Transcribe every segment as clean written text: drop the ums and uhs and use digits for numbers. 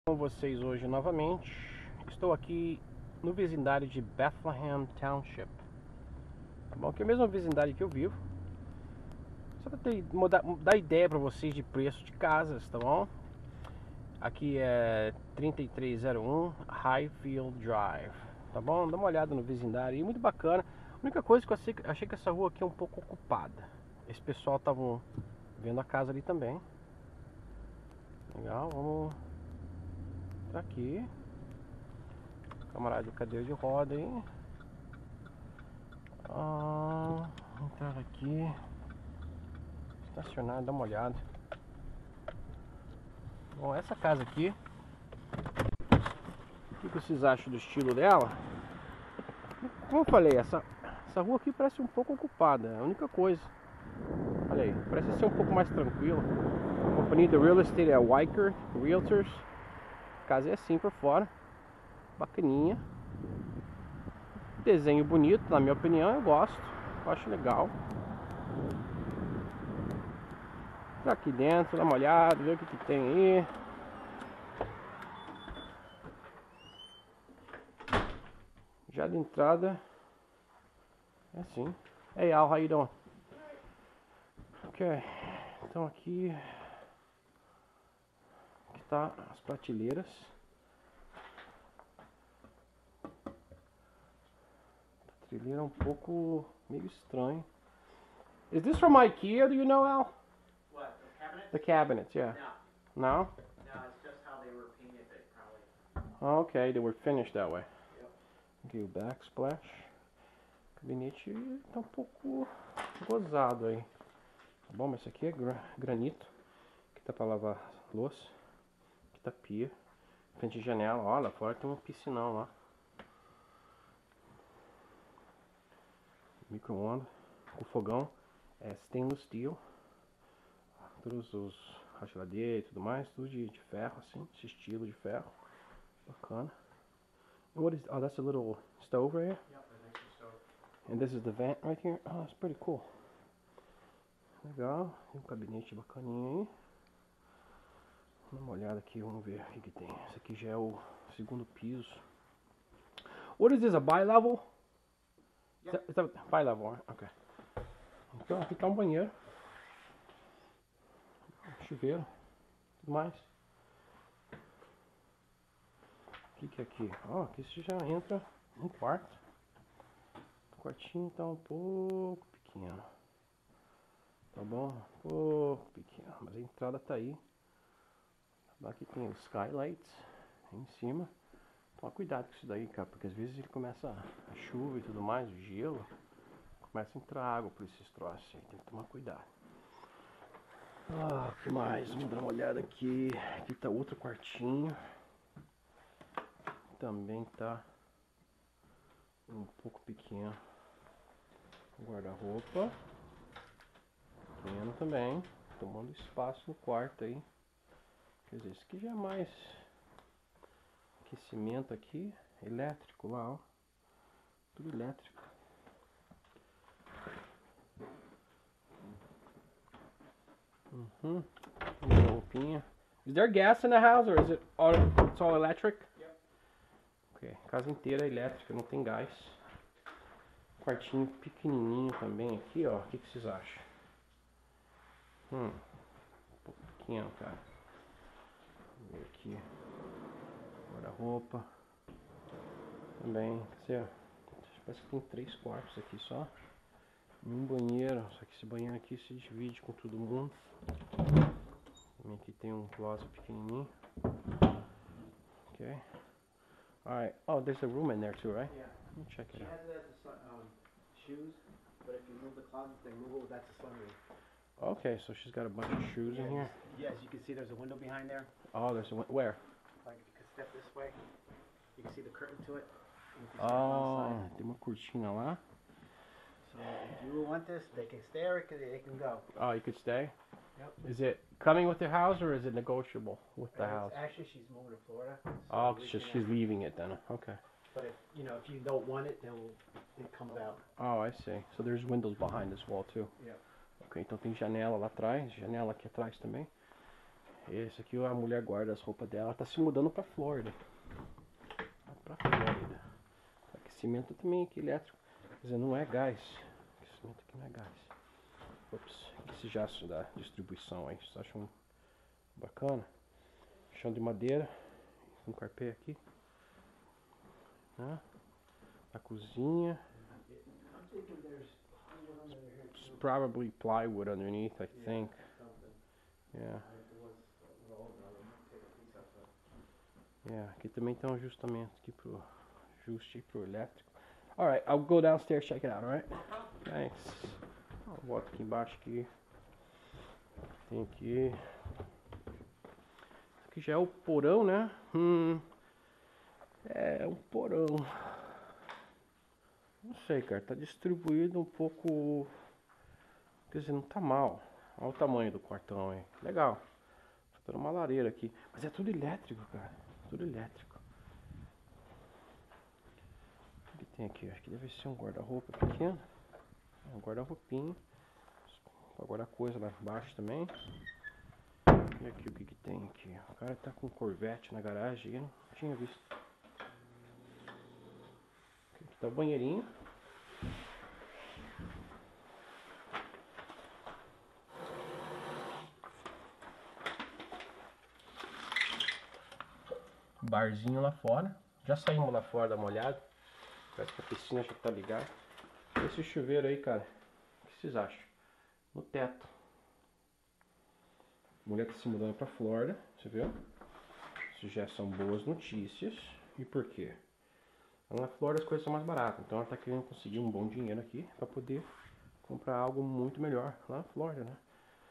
Com vocês hoje novamente. Estou aqui no vecindário de Bethlehem Township, tá bom? Que é a mesma vecindário que eu vivo. Só para dar ideia para vocês de preço de casas, tá bom? Aqui é 3301 Highfield Drive, tá bom? Dá uma olhada no vecindário aí, muito bacana. A única coisa que eu achei que essa rua aqui é um pouco ocupada. Esse pessoal estavam vendo a casa ali também. Legal, vamos pra aqui. Camarada de cadeira de roda aí. Entrar aqui. Estacionar, dá uma olhada. Bom, essa casa aqui, o que vocês acham do estilo dela? Como eu falei, essa rua aqui parece um pouco ocupada, é a única coisa. Olha aí, parece ser um pouco mais tranquila. A companhia de real estate é a Weicker Realtors. A casa é assim por fora, bacaninha. Desenho bonito, na minha opinião, eu gosto, eu acho legal. Tá aqui dentro, dá uma olhada, ver o que tem aí. Já de entrada é assim. Hey Al, how you doing? Ok, então aqui tá as prateleiras. Prateleira um pouco meio estranho. Is this from IKEA? Do you know, Al? What, the cabinets? The cabinets, yeah. No. No? No, it's just how they were painted, probably. Okay, they were finished that way. Yep. Aqui o backsplash. O gabinete tá um pouco gozado aí. Tá bom, mas esse aqui é granito. Aqui tá pra lavar louça. Aqui tá pia. Frente de janela, ó, lá fora tem um piscinão lá. Micro-ondas. O fogão é stainless steel. Todos a geladeira e tudo mais, tudo de ferro assim, esse estilo de ferro. Bacana. And what is, oh, that's a little stove right here? Yep, the nicer stove. And this is the vent right here? Oh, that's pretty cool. Legal, tem um gabinete bacaninho aí. Dá uma olhada aqui, vamos ver o que tem. Esse aqui já é o segundo piso. What is this, a bi-level? Yep. Is that bi-level, right? Ok. Então aqui tá um banheiro. Chuveiro. Tudo mais. O que é aqui? Ó, aqui você já entra no quarto. O quartinho tá um pouco pequeno. Tá bom? Um pouco pequeno. Mas a entrada tá aí. Aqui tem os skylights aí em cima. Toma cuidado com isso daí, cara, porque às vezes ele começa a chuva e tudo mais, o gelo, começa a entrar água por esses troços aí, tem que tomar cuidado. O que mais? Vamos dar uma olhada aqui. Aqui tá outro quartinho. Também tá um pouco pequeno. Guarda-roupa. Pequeno também. Tomando espaço no quarto aí. Quer dizer, isso aqui já é mais aquecimento aqui. Elétrico lá, ó. Tudo elétrico. Roupinha. Is there gas in the house or is it all, it's all electric? Yep. Ok, casa inteira é elétrica, não tem gás. Quartinho pequenininho também aqui, ó. O que vocês acham? Um pouco pequeno, cara. Vamos ver aqui. Guarda-roupa. Também, quer dizer, parece que tem 3 quartos aqui só. Um banheiro, só que esse banheiro aqui se divide com todo mundo. Também aqui tem um closet pequenininho. Ok. Alright. Oh, there's a room in there too, right? Yeah. Let me check She it out. has it as a shoes, but if you move the closet, they move it, that's a sunroom. Okay, so she's got a bunch of shoes in here. Yes, you can see there's a window behind there. Oh, there's a where? Like, you can step this way. You can see the curtain to it. And you can step on the side. Tem uma cortina lá. So if you want this, they can stay or they can go. Oh, you could stay? Yep. Is it coming with the house or is it negotiable with the house? Actually, she's moving to Florida. So Oh, we she's can, leaving it then. Okay. But if you don't want it, then it comes out. Oh, I see. So there's windows behind this wall too. Yep. Ok, então tem janela lá atrás, janela aqui atrás também. Esse aqui a mulher guarda as roupas dela. Ela tá se mudando pra Flórida. Pra Flórida. Aquecimento também aqui elétrico. Quer dizer, não é gás. Aquecimento aqui não é gás. Ops, esse jaço da distribuição aí. Vocês acham bacana? Chão de madeira. Com carpê aqui. Né? A cozinha. It's probably plywood underneath, I think. Yeah. Yeah, aqui também tem um ajustamento aqui pro ajuste pro elétrico. Alright, I'll go downstairs, check it out, alright? Thanks. Eu volto aqui embaixo aqui. Tem aqui. Aqui já é o porão, né? É um porão. Não sei, cara, tá distribuído um pouco. Quer dizer, não tá mal. Olha o tamanho do quartão aí. Legal. Tá dando uma lareira aqui. Mas é tudo elétrico, cara. Tudo elétrico. O que tem aqui? Acho que deve ser um guarda-roupa pequeno. Um guarda-roupinho. Pra guardar coisa lá embaixo também. E aqui o que tem aqui? O cara tá com um Corvette na garagem. Eu não tinha visto. Aqui tá o banheirinho. Barzinho lá fora. Já saímos lá fora dar uma olhada. Parece que a piscina já tá ligada. Esse chuveiro aí, cara, o que vocês acham? No teto. A mulher tá se mudando pra Flórida, você viu? Isso já são boas notícias. E por quê? Lá na Flórida as coisas são mais baratas. Então ela tá querendo conseguir um bom dinheiro aqui pra poder comprar algo muito melhor lá na Flórida, né?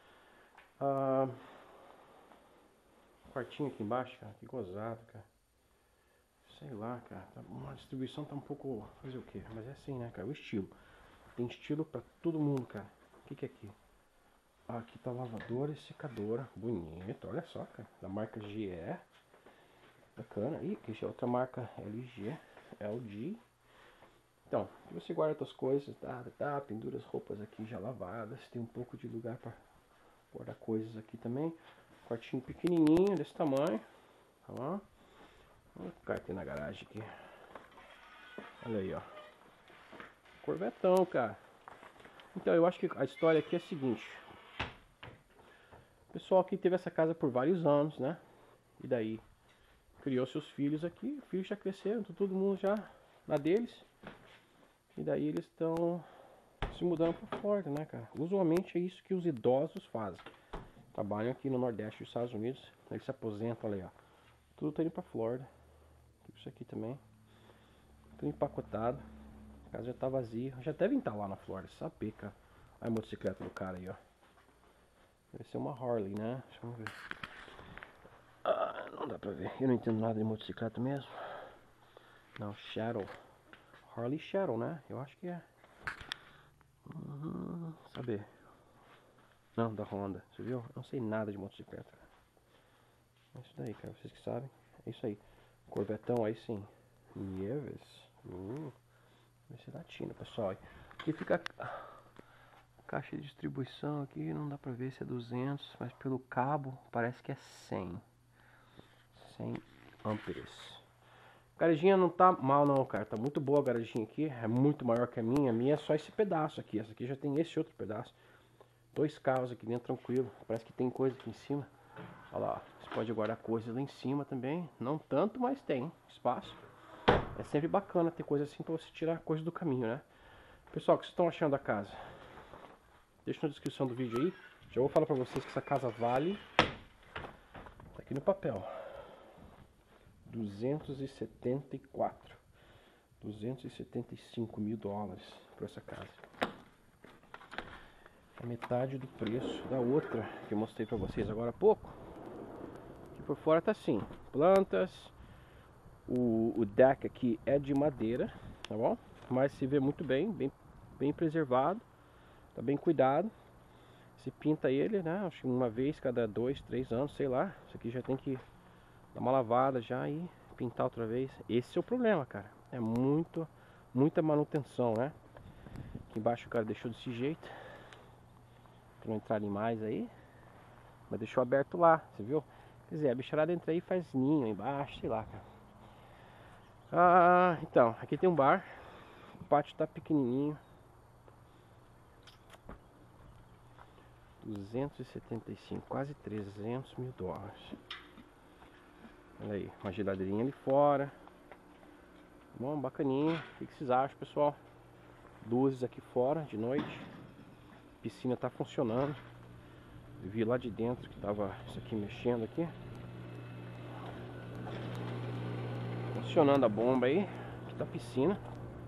Quartinho aqui embaixo, cara, que gozado, cara. Sei lá, cara, a distribuição tá um pouco... fazer o quê? Mas é assim, né, cara, o estilo. Tem estilo pra todo mundo, cara. O que é aqui? Aqui tá lavadora e secadora. Bonito, olha só, cara. Da marca GE. Bacana. Ih, aqui já é outra marca LG. Então, aqui você guarda suas coisas, pendura as roupas aqui já lavadas. Tem um pouco de lugar pra guardar coisas aqui também. Quartinho pequenininho, desse tamanho. Tá lá. Olha o cara tem na garagem aqui. Olha aí, ó. Corvetão, cara. Então, eu acho que a história aqui é a seguinte. O pessoal aqui teve essa casa por vários anos, né? E daí criou seus filhos aqui. Os filhos já cresceram, todo mundo já na deles. E daí eles estão se mudando para Flórida, né, cara? Usualmente é isso que os idosos fazem. Trabalham aqui no Nordeste dos Estados Unidos. Eles se aposentam, olha aí, ó. Tudo tá indo pra Flórida. Isso aqui também. Tudo empacotado. A casa já tá vazia. Já devem estar lá na Flórida, saber, cara. Olha a motocicleta do cara aí, ó. Deve ser uma Harley, né? Deixa eu ver. Não dá pra ver. Eu não entendo nada de motocicleta mesmo. Não, Shadow. Harley Shadow, né? Eu acho que é. Saber. Não, da Honda. Você viu? Eu não sei nada de motocicleta. É isso daí, cara. Vocês que sabem. É isso aí. Corvetão aí sim. Nieves. Vai ser latino, pessoal. Aqui fica a caixa de distribuição aqui. Não dá pra ver se é 200. Mas pelo cabo parece que é 100. 100 amperes. A garaginha não tá mal não, cara. Tá muito boa a garaginha aqui. É muito maior que a minha. A minha é só esse pedaço aqui. Essa aqui já tem esse outro pedaço. 2 carros aqui dentro, tranquilo. Parece que tem coisa aqui em cima. Olha lá, você pode guardar coisas lá em cima também. Não tanto, mas tem espaço. É sempre bacana ter coisa assim pra você tirar coisa do caminho, né? Pessoal, o que vocês estão achando da casa? Deixa na descrição do vídeo aí. Já vou falar pra vocês que essa casa vale... Tá aqui no papel. 275 mil dólares por essa casa. É metade do preço da outra que eu mostrei pra vocês agora há pouco. Aqui por fora tá assim, plantas. O deck aqui é de madeira, tá bom? Mas se vê muito bem, bem preservado. Tá bem cuidado. Se pinta ele, né? Acho que uma vez cada 2, 3 anos, sei lá. Isso aqui já tem que dar uma lavada já e pintar outra vez. Esse é o problema, cara. É muita manutenção, né? Aqui embaixo o cara deixou desse jeito. Pra não entrarem mais aí. Mas deixou aberto lá, você viu? Quer dizer, a bicharada entra aí e faz ninho embaixo, sei lá, cara. Então, aqui tem um bar. O pátio tá pequenininho. 275, quase 300 mil dólares. Olha aí, uma geladeirinha ali fora. Bom, bacaninha. O que vocês acham, pessoal? Luzes aqui fora de noite. A piscina tá funcionando. Eu vi lá de dentro que tava isso aqui mexendo aqui. Funcionando a bomba aí. Aqui tá a piscina.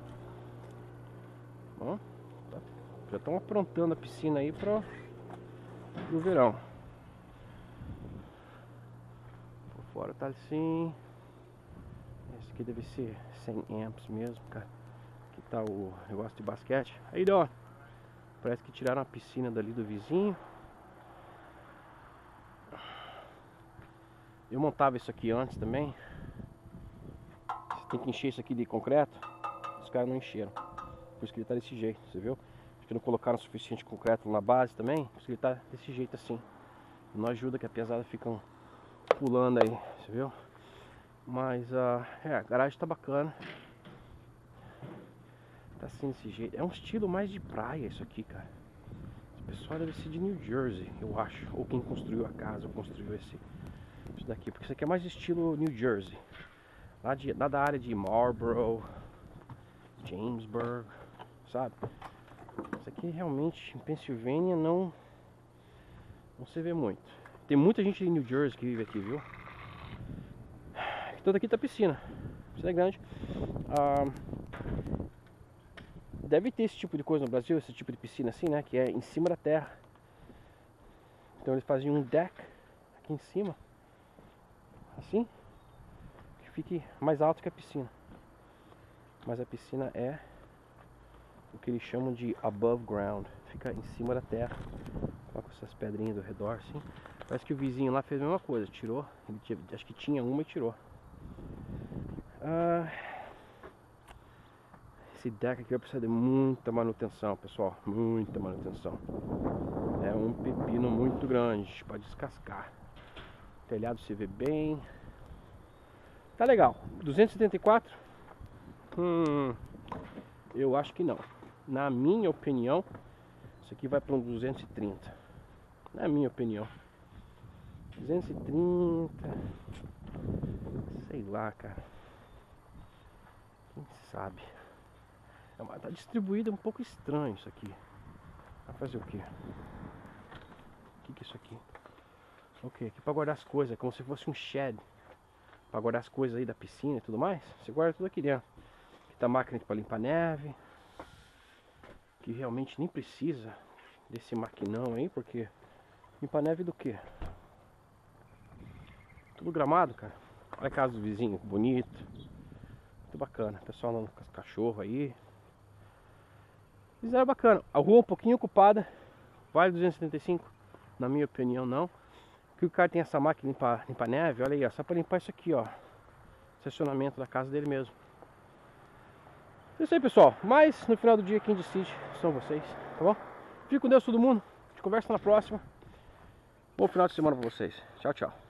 Bom, já estão aprontando a piscina aí pro verão. Por fora tá assim. Esse aqui deve ser 100 amps mesmo, cara. Aqui tá o negócio de basquete. Aí, ó. Parece que tiraram a piscina dali do vizinho. Eu montava isso aqui antes também. Você tem que encher isso aqui de concreto. Os caras não encheram. Por isso que ele tá desse jeito, você viu? Acho que não colocaram o suficiente concreto na base também. Por isso que ele tá desse jeito assim. Não ajuda que a pesada ficam pulando aí, você viu? Mas a garagem tá bacana. Tá assim desse jeito. É um estilo mais de praia isso aqui, cara. Esse pessoal deve ser de New Jersey, eu acho. Ou quem construiu a casa, ou construiu isso daqui. Porque isso aqui é mais de estilo New Jersey. Lá da área de Marlboro, Jamesburg, sabe? Isso aqui realmente em Pensilvânia não se vê muito. Tem muita gente em New Jersey que vive aqui, viu? Toda aqui tá piscina. Piscina é grande. Deve ter esse tipo de coisa no Brasil, esse tipo de piscina assim, né? Que é em cima da terra. Então eles faziam um deck aqui em cima. Assim. Que fique mais alto que a piscina. Mas a piscina é o que eles chamam de above ground. Fica em cima da terra. Coloca essas pedrinhas ao redor assim. Parece que o vizinho lá fez a mesma coisa. Tirou. Acho que tinha uma e tirou. Esse deck aqui vai precisar de muita manutenção, pessoal. Muita manutenção. É um pepino muito grande. Pode descascar. O telhado se vê bem. Tá legal. 274? Eu acho que não. Na minha opinião, isso aqui vai para um 230. Na minha opinião. 230. Sei lá, cara. Quem sabe? Tá distribuído um pouco estranho isso aqui. Vai fazer o quê? O que é isso aqui? Ok, aqui pra guardar as coisas, como se fosse um shed. Pra guardar as coisas aí da piscina e tudo mais. Você guarda tudo aqui dentro. Aqui tá a máquina pra limpar neve. Que realmente nem precisa desse maquinão aí, porque limpar neve do que? Tudo gramado, cara. Olha a casa do vizinho, bonito. Muito bacana. O pessoal andando com os cachorros aí. Fizeram bacana. A rua um pouquinho ocupada. Vale 275? Na minha opinião, não. Porque o cara tem essa máquina limpar neve. Olha aí, ó. Só pra limpar isso aqui, ó. Estacionamento da casa dele mesmo. É isso aí, pessoal. Mas no final do dia quem decide são vocês, tá bom? Fique com Deus todo mundo. A gente conversa na próxima. Bom final de semana pra vocês. Tchau, tchau.